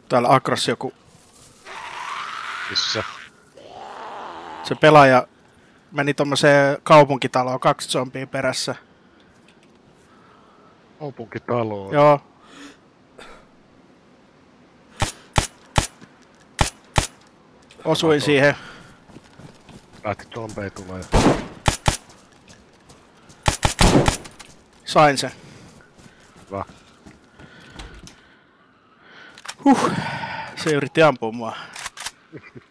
Täällä Akras joku. Missä? Se pelaaja meni tommoseen kaupunkitaloon 2 zombia perässä. Kaupunkitaloon. Joo. Osuin siihen. Lähti zombei tulee. Sain sen. Hyvä. Se yritti ampua mua.